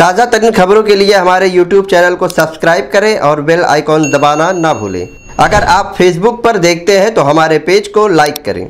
ताज़ा तरीन खबरों के लिए हमारे YouTube चैनल को सब्सक्राइब करें और बेल आइकॉन दबाना ना भूलें। अगर आप Facebook पर देखते हैं तो हमारे पेज को लाइक करें।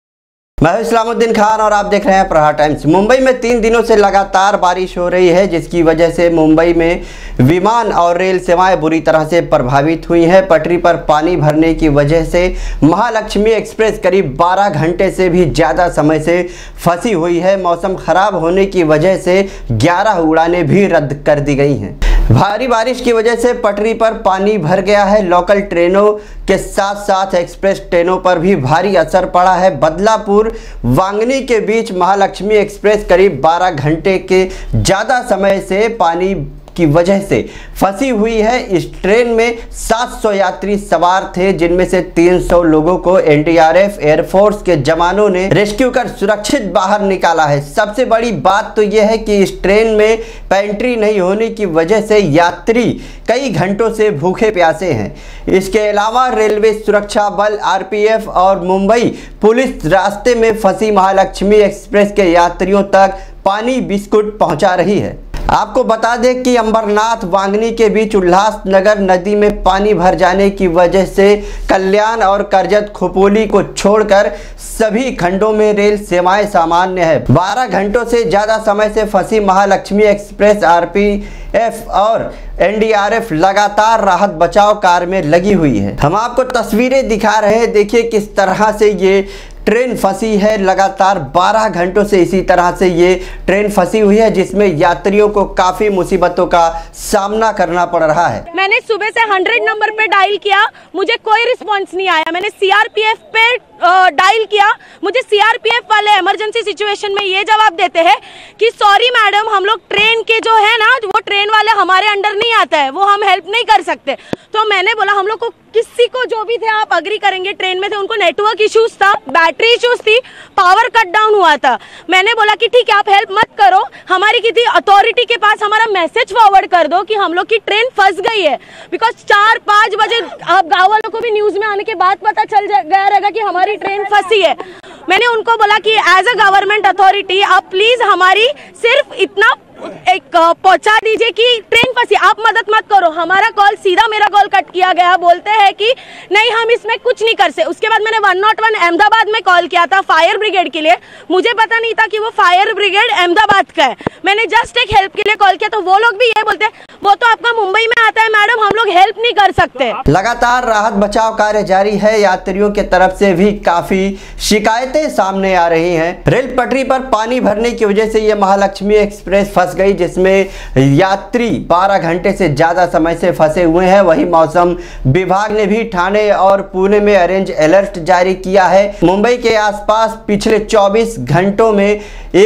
मैं हूं इस्लामुद्दीन खान और आप देख रहे हैं प्रहार टाइम्स। मुंबई में 3 दिनों से लगातार बारिश हो रही है, जिसकी वजह से मुंबई में विमान और रेल सेवाएं बुरी तरह से प्रभावित हुई हैं। पटरी पर पानी भरने की वजह से महालक्ष्मी एक्सप्रेस करीब 12 घंटे से भी ज़्यादा समय से फंसी हुई है। मौसम खराब होने की वजह से 11 उड़ानें भी रद्द कर दी गई हैं। भारी बारिश की वजह से पटरी पर पानी भर गया है। लोकल ट्रेनों के साथ साथ एक्सप्रेस ट्रेनों पर भी भारी असर पड़ा है। बदलापुर वांगनी के बीच महालक्ष्मी एक्सप्रेस करीब 12 घंटे के ज़्यादा समय से पानी की वजह से फंसी हुई है। इस ट्रेन में 700 यात्री सवार थे, जिनमें से 300 लोगों को एनडीआरएफ एयरफोर्स के जवानों ने रेस्क्यू कर सुरक्षित बाहर निकाला है। सबसे बड़ी बात तो यह है कि इस ट्रेन में पेंट्री नहीं होने की वजह से यात्री कई घंटों से भूखे प्यासे हैं। इसके अलावा रेलवे सुरक्षा बल आरपीएफ और मुंबई पुलिस रास्ते में फंसी महालक्ष्मी एक्सप्रेस के यात्रियों तक पानी बिस्कुट पहुंचा रही है। आपको बता दें कि अंबरनाथ वांगनी के बीच उल्लासनगर नदी में पानी भर जाने की वजह से कल्याण और करजत खोपोली को छोड़कर सभी खंडों में रेल सेवाएं सामान्य है। 12 घंटों से ज़्यादा समय से फंसी महालक्ष्मी एक्सप्रेस आरपीएफ और एनडीआरएफ लगातार राहत बचाव कार्य में लगी हुई है। हम आपको तस्वीरें दिखा रहे हैं, देखिए किस तरह से ये ट्रेन फंसी है। लगातार 12 घंटों से इसी तरह से ये ट्रेन फंसी हुई है, जिसमें यात्रियों को काफी मुसीबतों का सामना करना पड़ रहा है। मैंने सुबह से 100 नंबर पे डायल किया, मुझे कोई रिस्पांस नहीं आया। मैंने सीआरपीएफ पे डायल किया, मुझे सीआरपीएफ वाले इमरजेंसी सिचुएशन में ये जवाब देते हैं कि सॉरी मैडम, हम लोग ट्रेन के जो है ना, वो ट्रेन वाले हमारे अंडर नहीं आता है, वो हम हेल्प नहीं कर सकते। तो मैंने बोला हम लोग को किसी को जो भी थे आप अग्री करेंगे, ट्रेन में थे उनको नेटवर्क इश्यूज था, बैटरी इश्यूज थी, पावर कट डाउन हुआ था। मैंने बोला कि ठीक है आप हेल्प मत करो, हमारी किसी अथॉरिटी के पास हमारा मैसेज फॉरवर्ड कर दो कि हम लोग की ट्रेन फंस गई है। बिकॉज 4-5 बजे आप गाँव वालों को भी न्यूज में आने के बाद पता चल गया रहेगा कि हमारी ट्रेन फंसी है। मैंने उनको बोला कि एज अ गवर्नमेंट अथॉरिटी आप प्लीज हमारी सिर्फ इतना एक पहुंचा दीजिए कि ट्रेन फंसी, आप मदद मत करो। हमारा कॉल सीधा मेरा कॉल कट किया गया, बोलते हैं कि नहीं हम इसमें कुछ नहीं कर सकते। उसके बाद मैंने 101 अहमदाबाद में कॉल किया था फायर ब्रिगेड के लिए, मुझे पता नहीं था कि वो फायर ब्रिगेड अहमदाबाद का है। मैंने जस्ट एक हेल्प के लिए कॉल किया तो वो लोग भी ये बोलते हैं वो तो आपका मुंबई में आता है मैडम, हम लोग हेल्प नहीं कर सकते। लगातार राहत बचाव कार्य जारी है। यात्रियों की तरफ से भी काफी शिकायतें सामने आ रही हैं। रेल पटरी पर पानी भरने की वजह से ये महालक्ष्मी एक्सप्रेस फंस गई, जिसमें यात्री 12 घंटे से ज्यादा समय से फंसे हुए हैं। वहीं मौसम विभाग ने भी ठाणे और पुणे में ऑरेंज अलर्ट जारी किया है। मुंबई के आसपास पिछले 24 घंटों में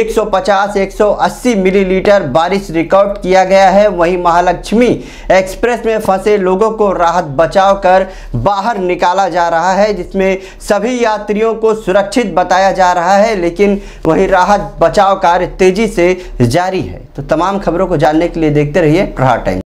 150-180 मिलीलीटर बारिश रिकॉर्ड किया गया है। वहीं महालक्ष्मी एक्सप्रेस में फंसे लोगों को राहत बचाव कर बाहर निकाला जा रहा है, जिसमें सभी यात्रियों को सुरक्षित बताया जा रहा है, लेकिन वहीं राहत बचाव कार्य तेजी से जारी है। तो तमाम खबरों को जानने के लिए देखते रहिए प्रहार टाइम्स।